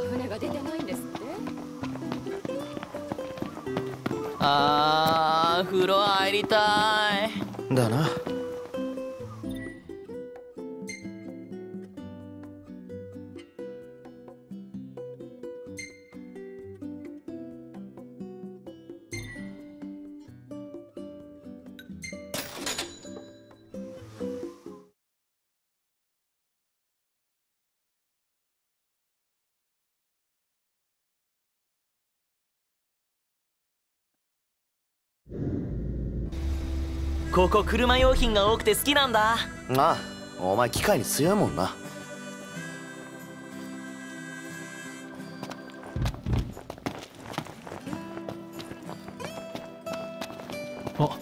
船が出てないんですって。 風呂入りたい。 だな。 ここ車用品が多くて好きなんだ。 ああ、お前機械に強いもんな。 あ、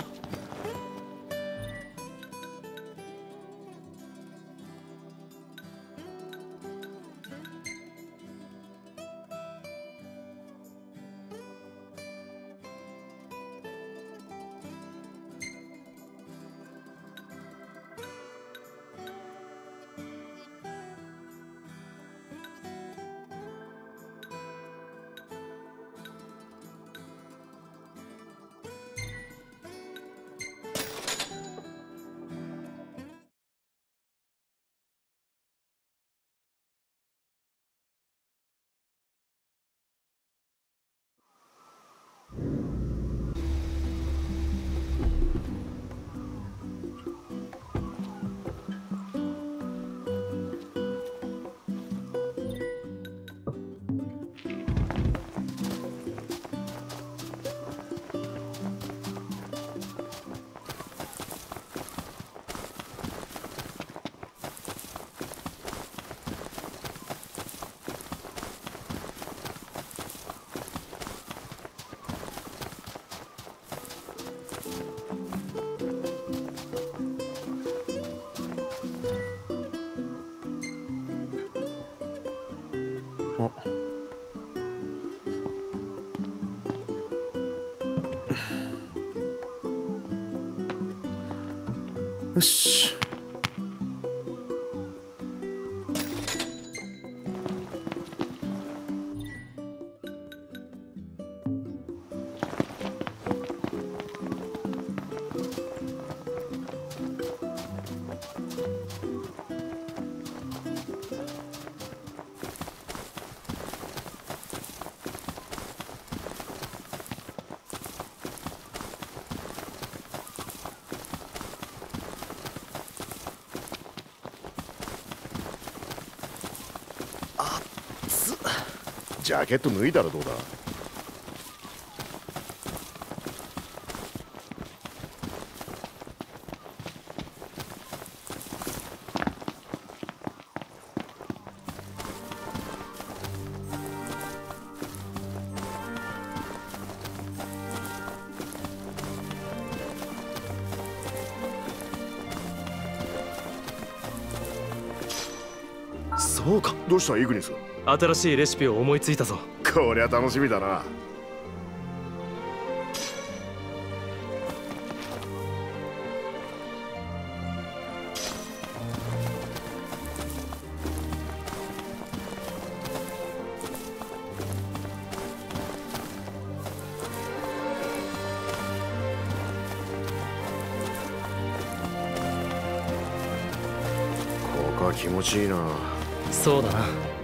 よし。 ジャケット脱いだらどうだ。そうか。どうしたイグニス。 新しいレシピを思いついたぞ。 こりゃ楽しみだな。ここは気持ちいいな。 そうだな。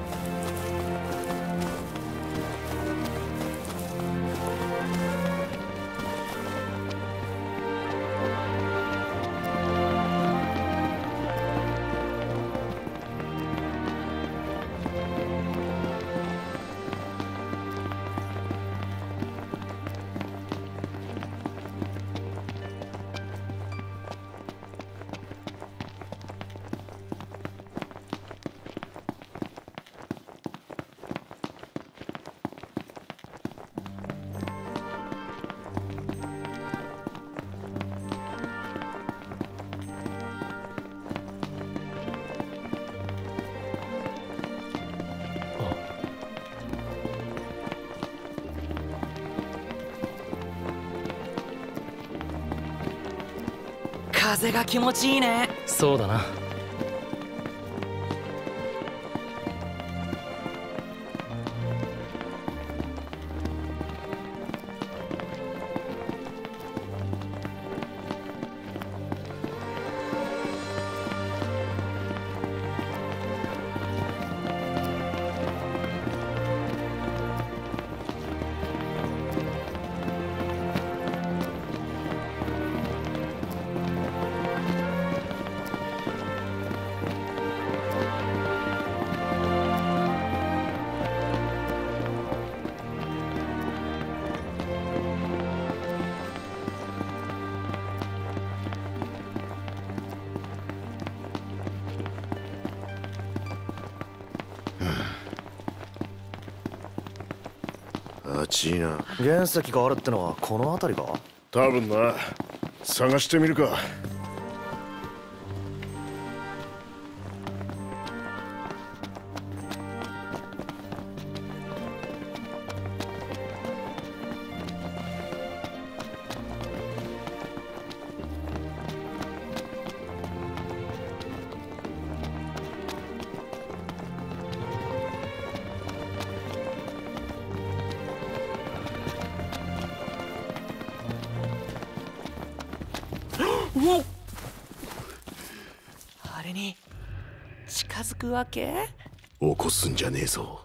風が気持ちいいね。 そうだな。 暑いな。 原石があるってのはこの辺りか？ 多分な。探してみるか。 あれに近づくわけ？ 起こすんじゃねえぞ。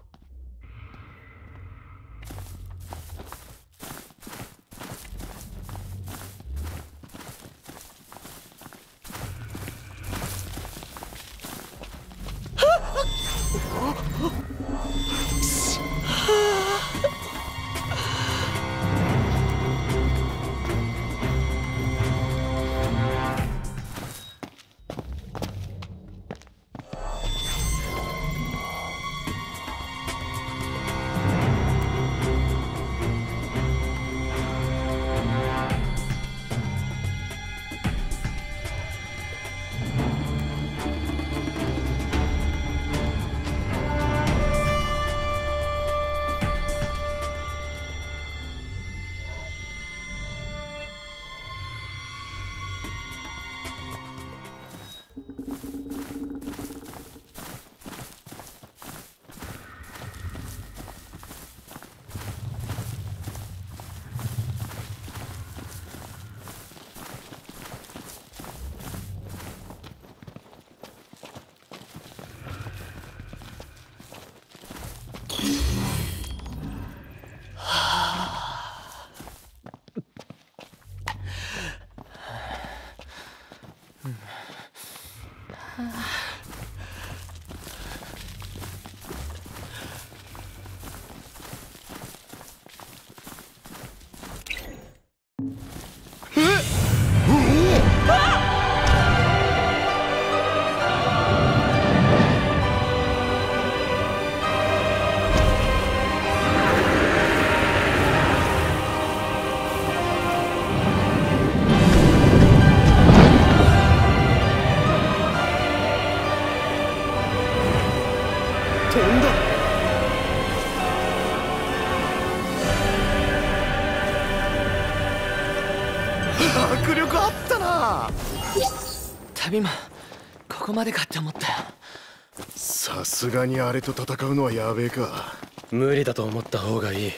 迫力あったな。 旅もここまでかって思ったよ。 さすがにあれと戦うのはやべえか。 無理だと思った方がいい。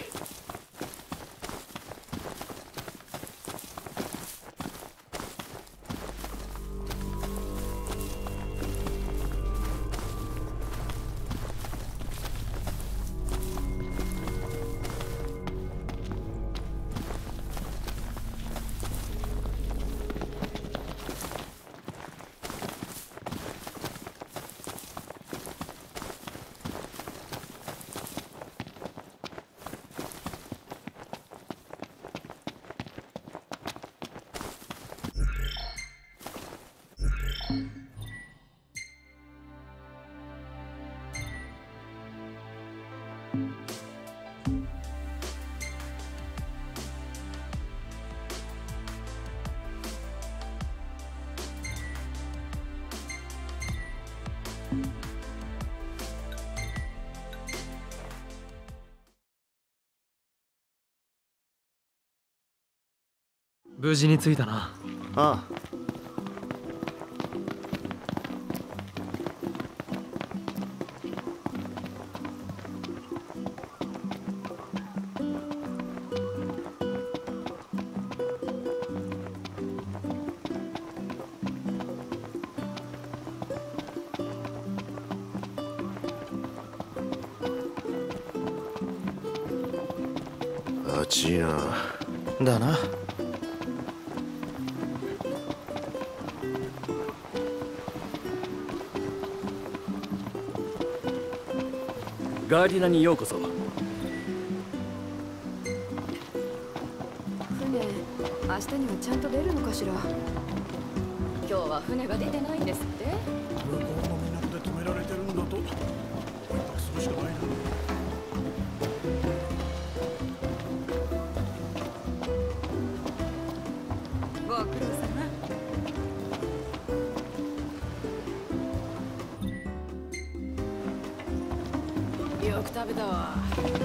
無事に着いたな。 ああ。 暑いな。 だな。 ガーディナにようこそ。 船、明日にはちゃんと出るのかしら。今日は船が出てないんですって。 向こうの港で止められてるんだと。追いかけするしかないな。 食べたわ。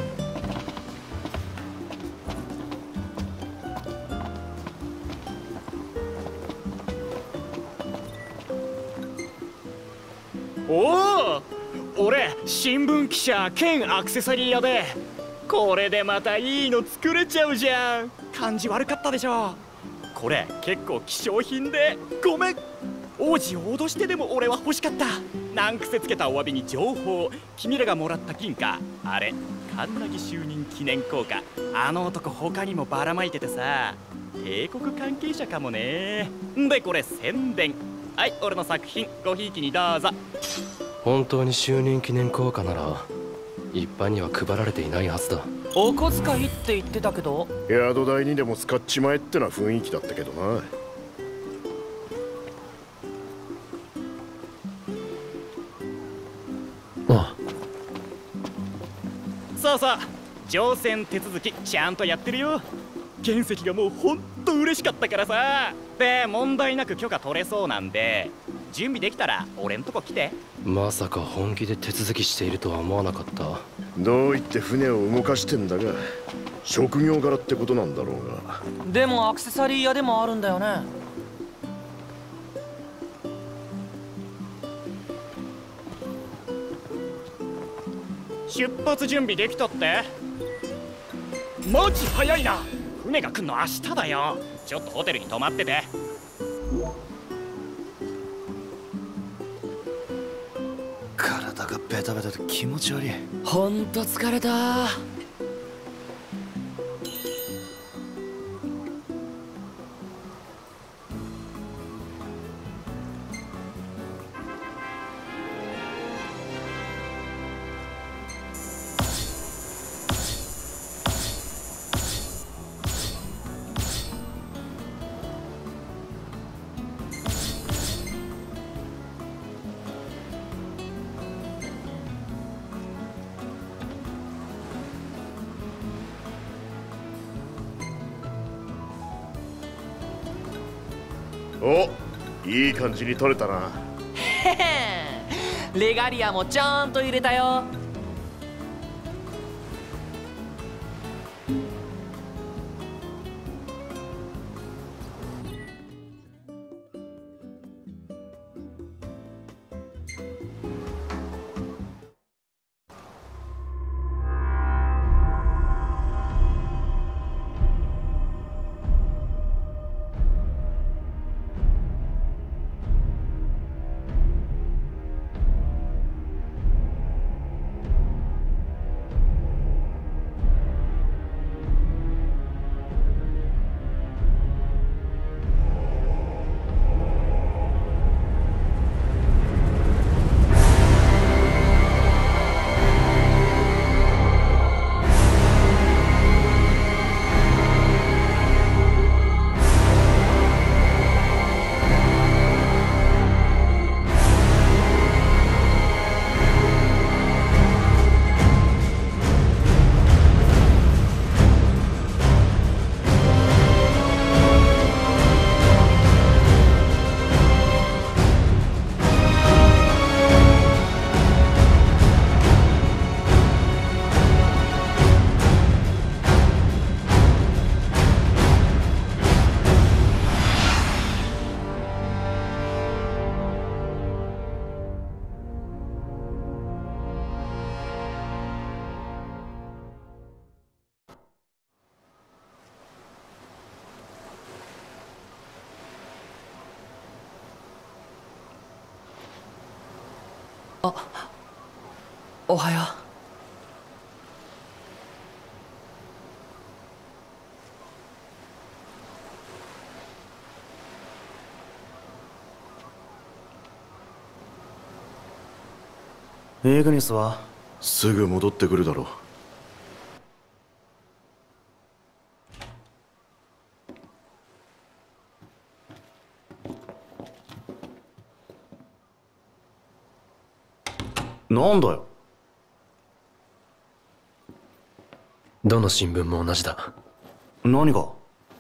おお、俺新聞記者兼アクセサリー屋で、これでまたいいの作れちゃうじゃん。感じ悪かったでしょ。これ結構希少品でごめん。王子を脅してでも俺は欲しかった。難癖つけたお詫びに情報、君らがもらった銀貨、あれカンナギ就任記念硬貨。あの男他にもばらまいててさ、帝国関係者かもね。でこれ宣伝。はい、俺の作品ごひいきにどうぞ。 本当に就任記念硬貨なら一般には配られていないはずだ。 お小遣いって言ってたけど。 宿代にでも使っちまえってな雰囲気だったけどな。 ああ、 そうそう、乗船手続きちゃんとやってるよ。原石がもうほんと嬉しかったからさ。で問題なく許可取れそうなんで、準備できたら俺んとこ来て。 まさか本気で手続きしているとは思わなかった。 どう言って船を動かしてんだが、職業柄ってことなんだろうが。 でもアクセサリー屋でもあるんだよね。 出発準備できたって。マジ早いな。船が来んの明日だよ。ちょっとホテルに泊まってて。 体がベタベタで気持ち悪い。 ほんと疲れた。 お、いい感じに取れたな。 へへん、レガリアもちゃんと入れたよ。おはよう。イグニスはすぐ戻ってくるだろう。なんだよ。 どの新聞も同じだ。 何が？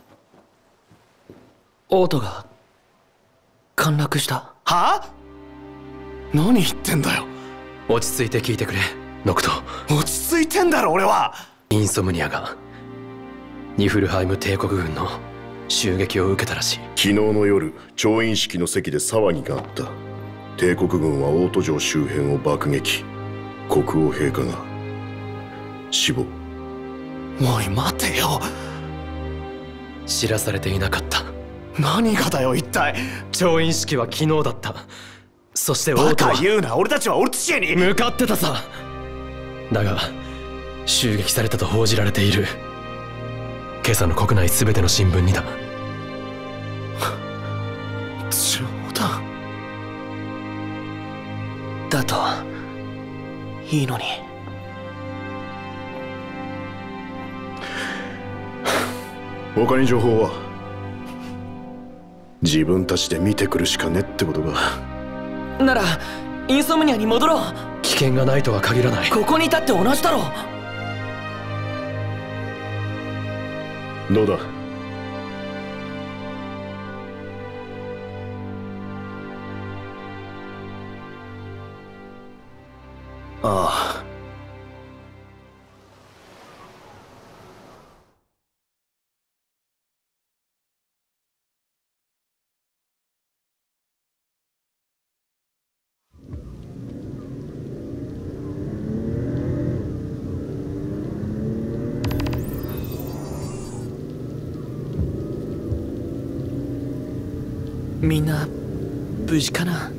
オートが陥落した。 はあ？何言ってんだよ。 落ち着いて聞いてくれ。 ノクト。 落ち着いてんだろ俺は。 インソムニアがニフルハイム帝国軍の襲撃を受けたらしい。 昨日の夜調印式の席で騒ぎがあった。帝国軍は大都城周辺を爆撃。国王陛下が死亡。 おい待てよ。 知らされていなかった。 何がだよ一体。 調印式は昨日だった。そして王バ都はカ言うな。俺たちはオルツシエに向かってたさ。だが襲撃されたと報じられている。今朝の国内全ての新聞にだ。 冗談だといいのに。 他に情報は？自分たちで見てくるしかねってことか。 ならインソムニアに戻ろう。 危険がないとは限らない。 ここにいたって同じだろ。 どうだ？ ああ。 みんな無事かな。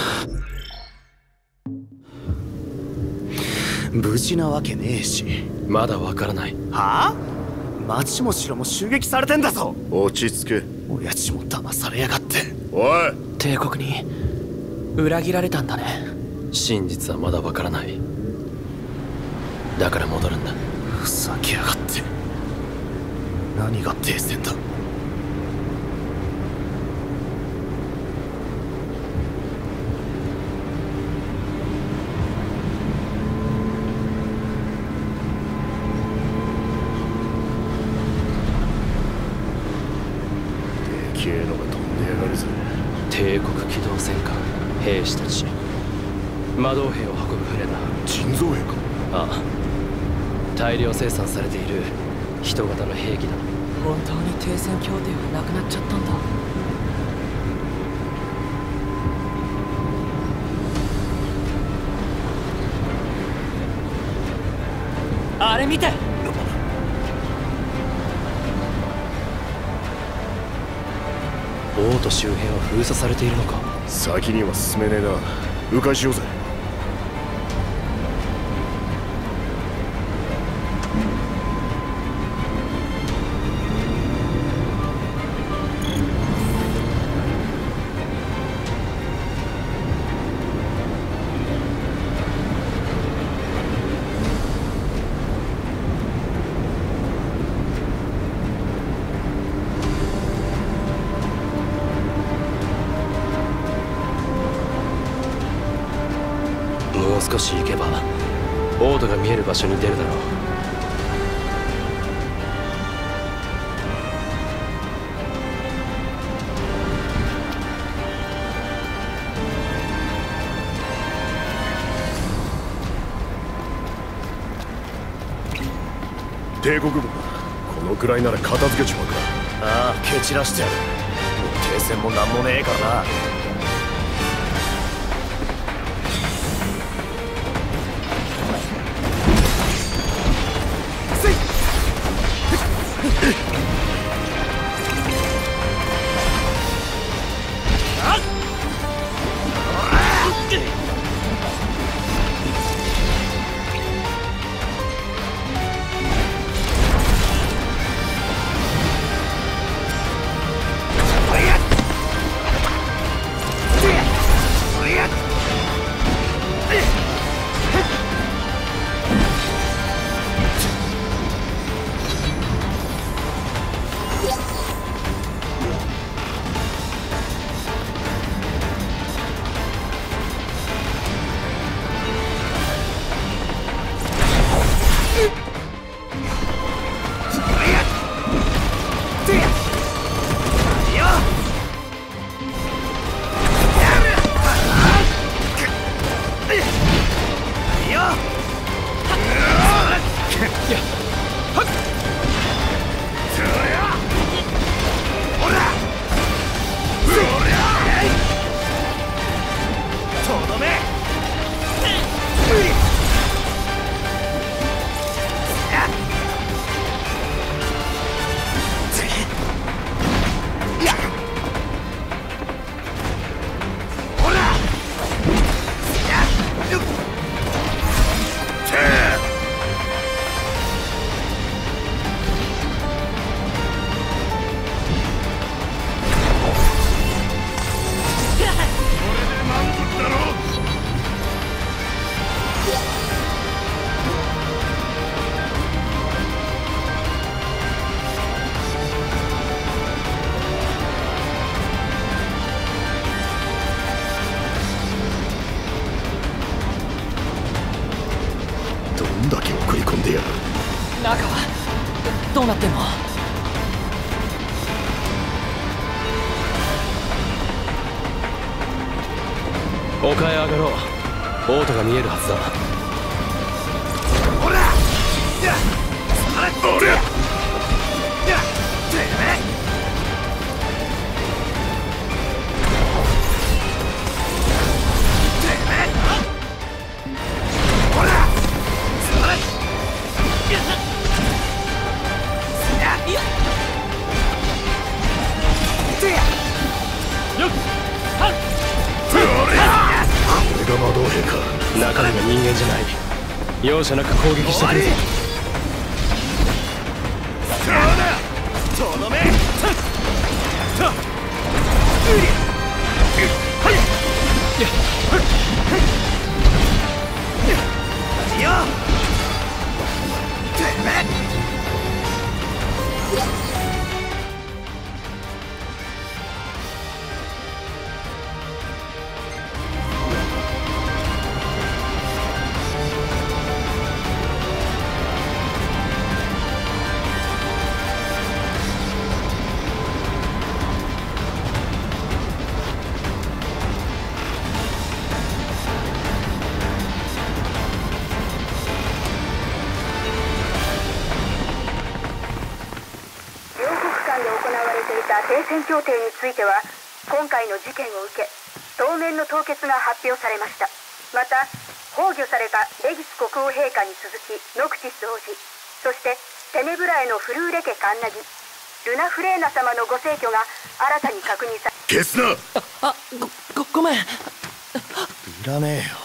無事なわけねえし。 まだわからない。 はあ？町も城も襲撃されてんだぞ。 落ち着け。 親父も騙されやがって。 おい。 帝国に裏切られたんだね。 真実はまだわからない。だから戻るんだ。 ふざけやがって。何が停戦だ。 でけえのが飛んでやがるぜ。 帝国機動戦艦兵士たち。魔導兵を運ぶ船だ。 人造兵か？ ああ、大量生産されている人型の兵器だ。 本当に停戦協定はなくなっちゃったんだ。あれ見て。 王都周辺は封鎖されているのか。 先には進めねえな。迂回しようぜ。 もう少し行けば王都が見える場所に出るだろう。 帝国軍だ。このくらいなら片付けちまうか。 ああ、蹴散らしてやる。もう停戦もなんもねえからな。 どうなってんの？ 丘へ上がろう。オートが見えるはずだ。 ほらやっおりゃやってめ魔導兵か。中身が人間じゃない。容赦なく攻撃してくるぞ。 とどめ停戦協定については今回の事件を受け当面の凍結が発表されました。また崩御されたレギス国王陛下に続きノクティス王子、そしてテネブラへのフルーレ家カンナギ、ルナフレーナ様のご逝去が新たに確認さ消すな。 ごめん。 いらねえよ。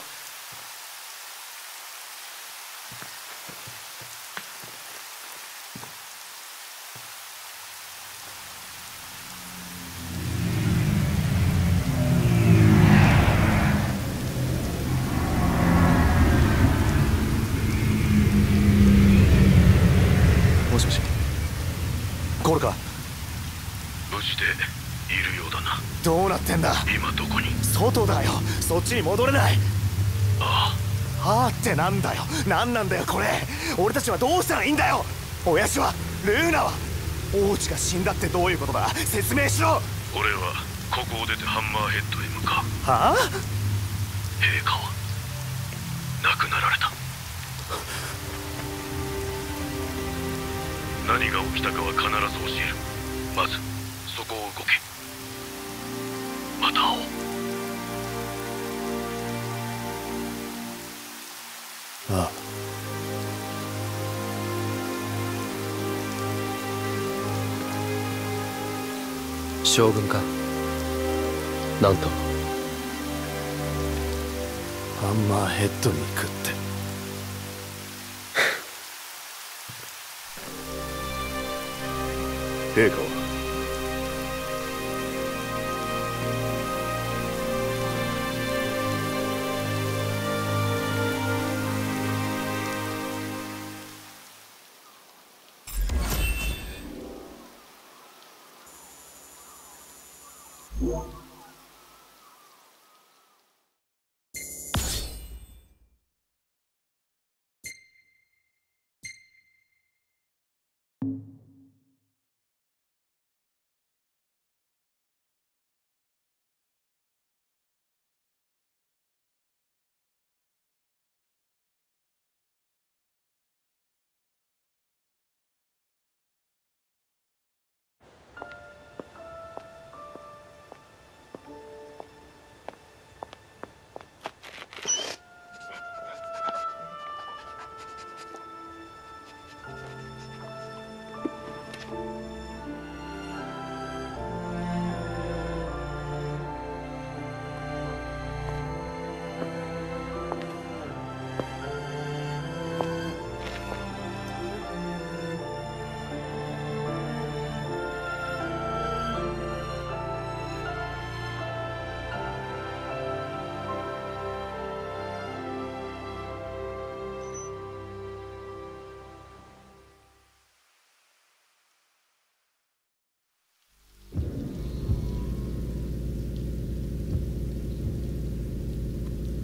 もしもし、 コールか。 無事でいるようだな。 どうなってんだ。 今どこに？ 外だよ。そっちに戻れない。 ああってなんだよ。なんなんだよこれ。俺たちはどうしたらいいんだよ。親父はルーナは王子が死んだってどういうことだ。説明しろ。 俺はここを出てハンマーヘッドへ向かう。 はあ。 陛下は亡くなられた。何が起きたかは必ず教える。まずそこを動け。また会おう。 ああ。 将軍か。なんとハンマーヘッドに行くって。 陛下は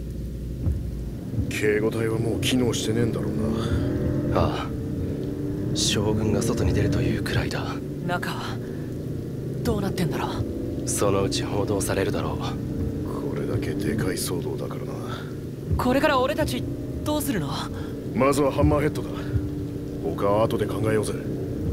警護隊はもう機能してねえんだろうな。 ああ、 将軍が外に出るというくらいだ。 中はどうなってんだろう。 そのうち報道されるだろう。 これだけでかい騒動だからな。 これから俺たちどうするの？ まずはハンマーヘッドだ。他は後で考えようぜ。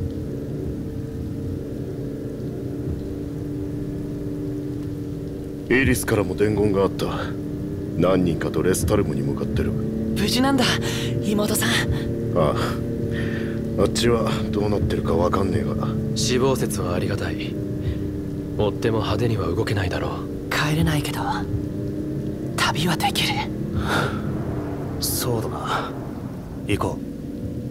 イリスからも伝言があった。何人かとレスタルムに向かってる。 無事なんだ妹さん。 ああ、あっちはどうなってるかわかんねえが。 死亡説はありがたい。追っても派手には動けないだろう。 帰れないけど旅はできる。 そうだな、行こう。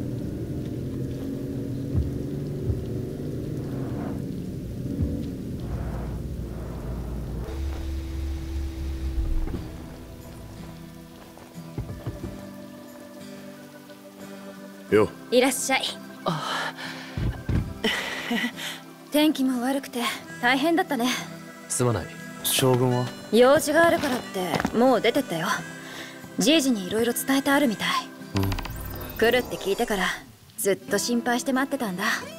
よ、 いらっしゃい。天気も悪くて大変だったね。 すまない。 将軍は？ 用事があるからってもう出てったよ。じいじにいろいろ伝えてあるみたい。来るって聞いてからずっと心配して待ってたんだ。